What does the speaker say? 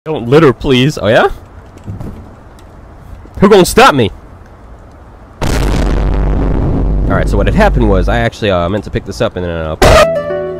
Don't litter, please. Oh, yeah? Who gonna stop me? Alright, so what had happened was I actually meant to pick this up and then